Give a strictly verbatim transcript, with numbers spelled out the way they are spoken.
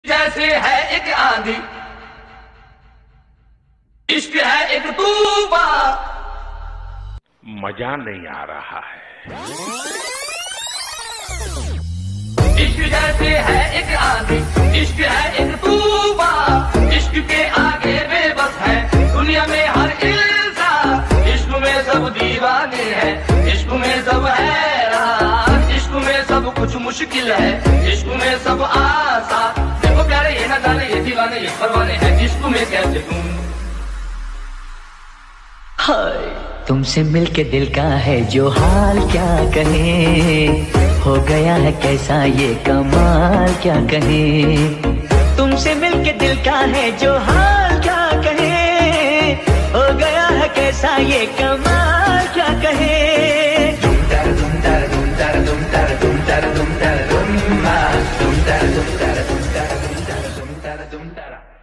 जैसे है एक आंधी, इश्क है एक तूफान, मजा नहीं आ रहा है। इश्क जैसे है एक आंधी, इश्क है एक तूफान, इश्क के आगे बेबस है दुनिया में हर इंसान, इश्क में सब दीवाने हैं, इश्क में सब हैरान, इश्क में सब कुछ मुश्किल है, इश्क में सब आसान। देखो प्यारे ये ना जाने ये दीवाने ये परवाने हैं, इश्क में कैसे तुम। हाय तुमसे मिलके दिल का है जो हाल क्या कहे, हो गया है कैसा ये कमाल क्या कहे। तुमसे मिलके दिल का है जो हाल क्या कहे, हो गया है कैसा ये कमाल क्या कहे। दुम तर दुम तर दुम तर दुम तर दुम तर दुम तर दुम तर दुम तर दुम तर दुम तर दुम तर दुम तर दुम तर